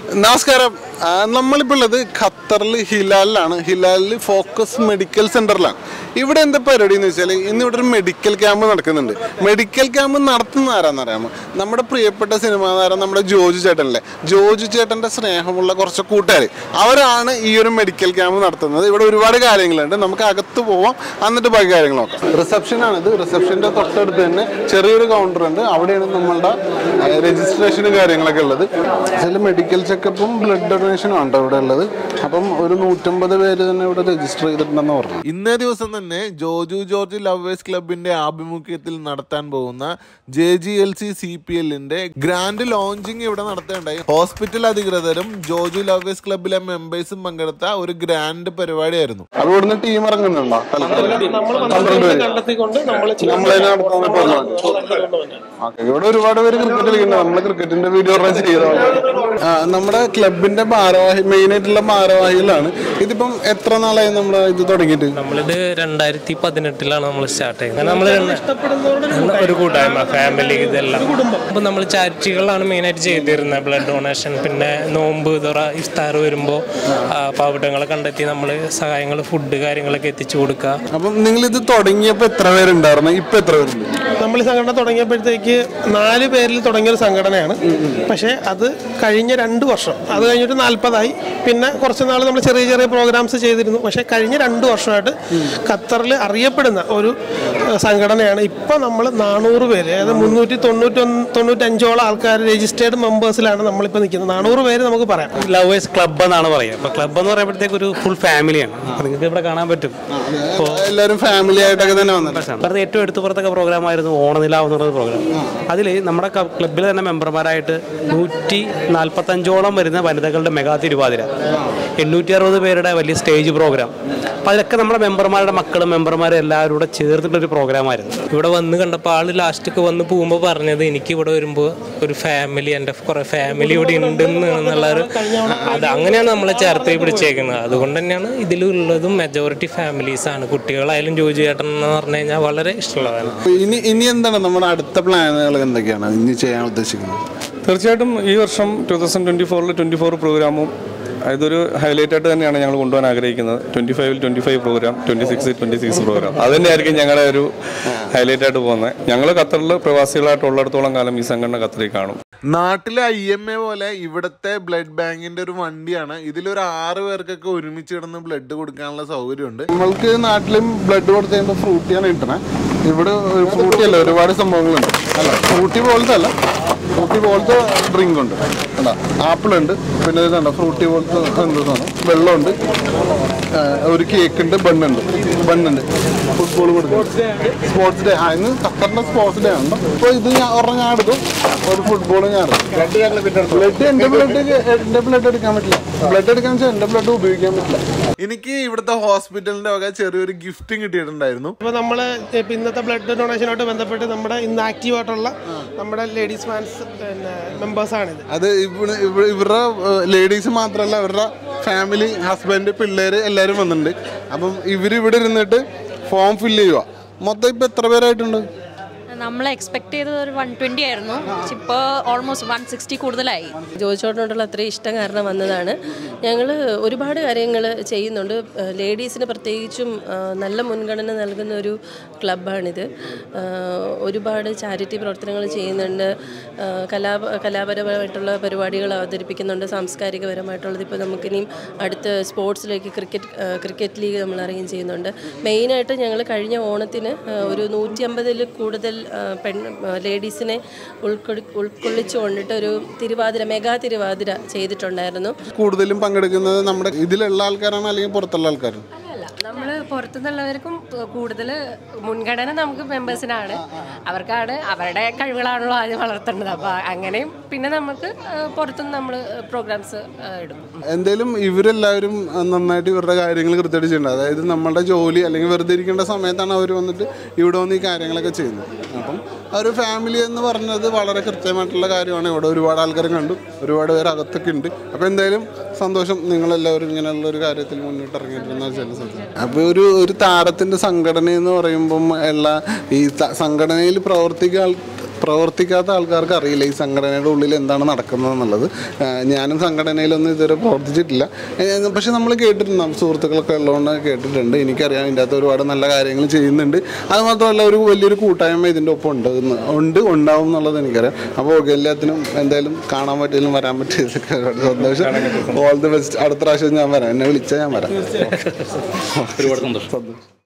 നമസ്കാരം. നമ്മളിപ്പോൾ ഉള്ളത് ഖത്തറിൽ ഹിലാലിലാണ്. ഹിലാലിൽ ഫോക്കസ് മെഡിക്കൽ സെൻ്ററിലാണ്. ഇവിടെ എന്താ പരിപാടി എന്ന് വെച്ചാൽ ഇന്നിവിടെ ഒരു മെഡിക്കൽ ക്യാമ്പ് നടക്കുന്നുണ്ട്. മെഡിക്കൽ ക്യാമ്പ് നടത്തുന്ന ആരാന്നറിയാമോ? നമ്മുടെ പ്രിയപ്പെട്ട സിനിമാ താരം നമ്മുടെ ജോജു ചേട്ടനല്ലേ, ജോജു ചേട്ടൻ്റെ സ്നേഹമുള്ള കുറച്ച് കൂട്ടുകാർ, അവരാണ് ഈ ഒരു മെഡിക്കൽ ക്യാമ്പ് നടത്തുന്നത്. ഇവിടെ ഒരുപാട് കാര്യങ്ങളുണ്ട്, നമുക്ക് അകത്ത് പോവാം, എന്നിട്ട് ബാക്കി കാര്യങ്ങൾ നോക്കാം. റിസപ്ഷനാണിത്. റിസപ്ഷൻ്റെ തൊട്ടടുത്ത് തന്നെ ചെറിയൊരു കൗണ്ടർ ഉണ്ട്. അവിടെയാണ് നമ്മളുടെ രജിസ്ട്രേഷനും കാര്യങ്ങളൊക്കെ ഉള്ളത്. അതിൽ മെഡിക്കൽ ചെക്കപ്പും ബ്ലഡ് ഡൊണേഷനും ആണ് ഇവിടെ ഉള്ളത്. അപ്പം ഒരു 150 പേര് തന്നെ ഇവിടെ രജിസ്റ്റർ ചെയ്തിട്ടുണ്ടെന്ന് പറഞ്ഞു. ഇന്നേ ദിവസം തന്നെ ജോജു ജോർജ് ലവേഴ്സ് ക്ലബിന്റെ ആഭിമുഖ്യത്തിൽ നടത്താൻ പോകുന്ന JGLC CPLന്റെ ഗ്രാൻഡ് ലോഞ്ചിങ് ഇവിടെ നടത്തേണ്ടായി. ഹോസ്പിറ്റൽ അധികൃതരും ജോജു ലവേഴ്സ് ക്ലബിലെ മെമ്പേഴ്സും പങ്കെടുത്ത ഒരു ഗ്രാൻഡ് പരിപാടിയായിരുന്നു. അത് ഇവിടുന്ന് ടീം ഇറങ്ങുന്നുണ്ടോ? ഇവിടെ ഒരുപാട് പേര് ക്രിക്കറ്റ് കളിക്കുന്നുണ്ട്. നമ്മള് ക്രിക്കറ്റിന്റെ വീഡിയോ നമ്മുടെ ക്ലബിന്റെ ഭാരവാഹി, മെയിൻ ആയിട്ടുള്ള ഭാരവാഹികളാണ്. ഇതിപ്പം എത്ര നാളായി നമ്മൾ ഇത് തുടങ്ങിയിട്ട്? നമ്മളിത് 2018 നമ്മൾ സ്റ്റാർട്ട് ചെയ്യുന്നത്. നമ്മൾ ഒരു കൂട്ടായ്മ, ഫാമിലി, ഇതെല്ലാം. അപ്പൊ നമ്മൾ ചാരിറ്റികളാണ് മെയിനായിട്ട് ചെയ്തിരുന്നത്. ബ്ലഡ് ഡൊണേഷൻ, പിന്നെ നോമ്പ് തുറ, ഇഫ്താർ വരുമ്പോൾ പാവപ്പെട്ടങ്ങളെ കണ്ടെത്തി നമ്മൾ സഹായങ്ങൾ, ഫുഡ് കാര്യങ്ങളൊക്കെ എത്തിച്ചു കൊടുക്കുക. അപ്പം നിങ്ങൾ ഇത് തുടങ്ങിയപ്പോൾ എത്ര പേരുണ്ടായിരുന്നു? ഇപ്പൊ എത്ര പേരുണ്ട്? നമ്മൾ ഈ സംഘടന തുടങ്ങിയപ്പോഴത്തേക്ക് 4 പേരിൽ തുടങ്ങിയൊരു സംഘടനയാണ്. പക്ഷേ അത് കഴിഞ്ഞ 2 വർഷം, അത് കഴിഞ്ഞിട്ട് 40ആയി. പിന്നെ കുറച്ച് നാൾ നമ്മൾ ചെറിയ ചെറിയ പ്രോഗ്രാംസ് ചെയ്തിരുന്നു. പക്ഷേ കഴിഞ്ഞ 2 വർഷമായിട്ട് ഖത്തറിൽ അറിയപ്പെടുന്ന ഒരു സംഘടനയാണ്. ഇപ്പം നമ്മൾ 400 പേര്, അതായത് 395ഓളം ആൾക്കാർ രജിസ്റ്റേർഡ് മെമ്പേഴ്സിലാണ് നമ്മളിപ്പോൾ നിൽക്കുന്നത്. 400 പേര് നമുക്ക് പറയാം. ലവേഴ്സ് ക്ലബ് എന്നാണ് പറയുക. അപ്പോൾ ക്ലബ് എന്ന് പറയുമ്പോഴത്തേക്ക് ഒരു ഫുൾ ഫാമിലിയാണ്. നിങ്ങൾക്ക് ഇവിടെ കാണാൻ പറ്റും. എല്ലാവരും ഫാമിലി ആയിട്ടൊക്കെ തന്നെ വന്നിട്ട് ഏറ്റവും എടുത്തുപുറത്തൊക്കെ പ്രോഗ്രാമായിരുന്നു ഓണനിലാവ് എന്ന് പറയുന്ന പ്രോഗ്രാം. അതിൽ നമ്മുടെ ക്ലബിൽ തന്നെ മെമ്പർമാരായിട്ട് 145ഓളം വരുന്ന വനിതകളുടെ മെഗാ തിരുവാതിര, 860 പേരുടെ വലിയ സ്റ്റേജ് പ്രോഗ്രാം. അപ്പോൾ അതിലൊക്കെ നമ്മുടെ മെമ്പർമാരുടെ മക്കളും മെമ്പർമാരും എല്ലാവരും കൂടെ ചേർത്തിട്ടൊരു പ്രോഗ്രാമായിരുന്നു. ഇവിടെ വന്ന് കണ്ടപ്പോൾ ആൾ ലാസ്റ്റൊക്കെ വന്ന് പോകുമ്പോൾ പറഞ്ഞത്, എനിക്ക് ഇവിടെ വരുമ്പോൾ ഒരു ഫാമിലി, എൻ്റെ കുറേ ഫാമിലി ഇവിടെ ഉണ്ടെന്നുള്ളൊരു അത് അങ്ങനെയാണ് നമ്മളെ ചേർത്ത് പിടിച്ചേക്കുന്നത്. അതുകൊണ്ട് തന്നെയാണ് ഇതിലുള്ളതും മെജോറിറ്റി ഫാമിലീസാണ്. കുട്ടികളായാലും ജോജു ചേട്ടൻ എന്ന് പറഞ്ഞു കഴിഞ്ഞാൽ വളരെ ഇഷ്ടമുള്ളതാണ്. ഇനി എന്താണ് നമ്മുടെ അടുത്ത പ്ലാനുകൾ, എന്തൊക്കെയാണ് ഇനി ചെയ്യാൻ ഉദ്ദേശിക്കുന്നത്? തീർച്ചയായിട്ടും ഈ വർഷം 2024 24 പ്രോഗ്രാമും ഇതൊരു ഹൈലൈറ്റ് ആയിട്ട് തന്നെയാണ് ഞങ്ങൾ കൊണ്ടുപോകാൻ ആഗ്രഹിക്കുന്നത്. 25 25 പ്രോഗ്രാം, 26 26 പ്രോഗ്രാം, അത് തന്നെയായിരിക്കും ഞങ്ങളുടെ ഒരു ഹൈലൈറ്റ് ആയിട്ട് പോകുന്നത്. ഞങ്ങൾ ഖത്തറിൽ പ്രവാസികളായിട്ടുള്ളിടത്തോളം കാലം ഈ സംഘടന ഖത്തറിൽ കാണും. നാട്ടിലെ IMA പോലെ ഇവിടുത്തെ ബ്ലഡ് ബാങ്കിന്റെ ഒരു വണ്ടിയാണ്. ഇതിലൊരു 6 പേർക്കൊക്കെ ഒരുമിച്ച് കിടന്ന് ബ്ലഡ് കൊടുക്കാനുള്ള സൗകര്യമുണ്ട്. നമ്മൾക്ക് നാട്ടിലും ബ്ലഡ് കൊടുത്ത് കഴിയുമ്പോൾ ഫ്രൂട്ടിയാണ് കിട്ടണേ. ഇവിടെ ഫ്രൂട്ടി അല്ല, ഒരുപാട് സംഭവങ്ങളുണ്ട്. അല്ല, ഫ്രൂട്ടി പോലത്തെ അല്ല, ഫ്രൂട്ടി പോലത്തെ ഡ്രിങ്ക് ഉണ്ട്, കണ്ടോ, ആപ്പിൾ ഉണ്ട്, പിന്നെ ഇതുണ്ടോ ഫ്രൂട്ടി പോലത്തെ എന്താണ്, വെള്ളമുണ്ട്, ഒരു കേക്ക് ഉണ്ട്, ബണ്ണുണ്ട്. ഫുട്ബോൾ കൊടുക്കും, സ്പോർട്സ് ഡേ. ഇന്ന് ഖത്തറിന്റെ സ്പോർട്സ് ഡേ ആണ്. അപ്പോൾ ഇത് ഞാൻ എടുക്കും, ഒരു ഫുട്ബോൾ ഞാൻ എടുക്കും. ബ്ലഡ് എന്റെ ബ്ലഡ് എടുക്കാൻ പറ്റില്ല. ബ്ലഡ് എടുക്കാൻ വെച്ചാൽ എന്റെ ബ്ലഡ് ഉപയോഗിക്കാൻ പറ്റില്ല. എനിക്ക് ഇവിടുത്തെ ഹോസ്പിറ്റലിന്റെ വക ചെറിയൊരു ഗിഫ്റ്റും കിട്ടിയിട്ടുണ്ടായിരുന്നു. അപ്പോൾ നമ്മൾ ഇന്നത്തെ ബ്ലഡ് ഡൊണേഷനോട്ട് ബന്ധപ്പെട്ട് നമ്മുടെ ഇന്ന് ആക്റ്റീവ് ആയിട്ടുള്ള നമ്മുടെ ലേഡീസ് ഫാൻസ് മെമ്പേഴ്സാണിത്. അത് ഇവരുടെ ലേഡീസ് മാത്രമല്ല, അവരുടെ ഫാമിലി, ഹസ്ബൻഡ്, പിള്ളേര് എല്ലാവരും വന്നിട്ടുണ്ട്. അപ്പം ഇവരിവിടെ ഇരുന്നിട്ട് ഫോം ഫില്ല് ചെയ്യുക. മൊത്തം ഇപ്പം എത്ര പേരായിട്ടുണ്ട്? നമ്മൾ എക്സ്പെക്ട് ചെയ്തത് ഒരു 120 ആയിരുന്നു. ഇപ്പോൾ ഓൾമോസ്റ്റ് 160 കൂടുതലായി. ജോജിച്ചോട്ടിനോടുള്ള അത്രയും ഇഷ്ടം കാരണം വന്നതാണ്. ഞങ്ങൾ ഒരുപാട് കാര്യങ്ങൾ ചെയ്യുന്നുണ്ട്. ലേഡീസിന് പ്രത്യേകിച്ചും നല്ല മുൻഗണന നൽകുന്ന ഒരു ക്ലബ്ബാണിത്. ഒരുപാട് ചാരിറ്റി പ്രവർത്തനങ്ങൾ ചെയ്യുന്നുണ്ട്. കലാപരമായിട്ടുള്ള പരിപാടികൾ അവതരിപ്പിക്കുന്നുണ്ട്. സാംസ്കാരികപരമായിട്ടുള്ളത് ഇപ്പോൾ നമുക്കിനിയും അടുത്ത സ്പോർട്സിലേക്ക് ക്രിക്കറ്റ് ലീഗ് നമ്മൾ അറേഞ്ച് ചെയ്യുന്നുണ്ട്. മെയിനായിട്ട് ഞങ്ങൾ കഴിഞ്ഞ ഓണത്തിന് ഒരു 150-ൽ കൂടുതൽ ലേഡീസിനെ ഉൾക്കൊള്ളിച്ചു കൊണ്ടിട്ട് ഒരു മെഗാ തിരുവാതിര ചെയ്തിട്ടുണ്ടായിരുന്നു. കൂടുതലും പങ്കെടുക്കുന്നത് നമ്മുടെ ഇതിലുള്ള ആൾക്കാരാണ് അല്ലെങ്കിൽ പുറത്തുള്ള ആൾക്കാരാണ്? നമ്മൾ പുറത്തുനിന്നുള്ളവർക്കും കൂടുതൽ മുൻഗണന നമുക്ക് മെമ്പേഴ്സിനാണ്. അവർക്കാണ് അവരുടെ കഴിവുകളാണല്ലോ ആദ്യം വളർത്തേണ്ടത്. അപ്പോൾ അങ്ങനെയും പിന്നെ നമുക്ക് പുറത്തുനിന്ന് നമ്മൾ പ്രോഗ്രാംസ് ഇടും. എന്തായാലും ഇവരെല്ലാവരും നന്നായിട്ട് ഇവരുടെ കാര്യങ്ങൾ കൃത്യമായിട്ട് ചെയ്യുന്നത്. അതായത് നമ്മളുടെ ജോലി അല്ലെങ്കിൽ വെറുതെ ഇരിക്കേണ്ട സമയത്താണ് അവർ വന്നിട്ട് ഇവിടെ വന്ന് ഈ കാര്യങ്ങളൊക്കെ ചെയ്യുന്നത്. അപ്പം ആ ഒരു ഫാമിലി എന്ന് പറഞ്ഞത് വളരെ കൃത്യമായിട്ടുള്ള കാര്യമാണ്. ഇവിടെ ഒരുപാട് ആൾക്കാർ കണ്ടു, ഒരുപാട് പേര് അകത്തൊക്കെ ഉണ്ട്. അപ്പോൾ എന്തായാലും സന്തോഷം, നിങ്ങളെല്ലാവരും ഇങ്ങനെയുള്ള ഒരു കാര്യത്തിൽ മുന്നിട്ട് ഇറങ്ങിയിട്ടുണ്ടെന്ന് വെച്ചാൽ സത്യം. അപ്പോൾ ഒരു താരത്തിൻ്റെ സംഘടന എന്ന് പറയുമ്പം എല്ലാ ഈ സംഘടനയിൽ പ്രവർത്തിക്കാത്ത ആൾക്കാർക്ക് അറിയില്ല ഈ സംഘടനയുടെ ഉള്ളിൽ എന്താണ് നടക്കുന്നത് എന്നുള്ളത്. ഞാനും സംഘടനയിലൊന്നും ഇതുവരെ പ്രവർത്തിച്ചിട്ടില്ല, പക്ഷെ നമ്മൾ കേട്ടിട്ടുണ്ട്, സുഹൃത്തുക്കളൊക്കെ ഉള്ളതുകൊണ്ട് കേട്ടിട്ടുണ്ട്. എനിക്കറിയാം ഇതിൻ്റെ അകത്ത് ഒരുപാട് നല്ല കാര്യങ്ങൾ ചെയ്യുന്നുണ്ട്. അത് മാത്രമല്ല ഒരു വലിയൊരു കൂട്ടായ്മ ഇതിൻ്റെ ഒപ്പം ഉണ്ടാവും എന്നുള്ളത് എനിക്കറിയാം. അപ്പോൾ എല്ലാത്തിനും എന്തായാലും കാണാൻ പറ്റിയാലും വരാൻ പറ്റിയതൊക്കെ ഒരുപാട് സന്തോഷം. All the best. അടുത്ത പ്രാവശ്യം ഞാൻ വരാം, എന്നെ വിളിച്ചാൽ ഞാൻ വരാം. ഒരുപാട് സന്തോഷം.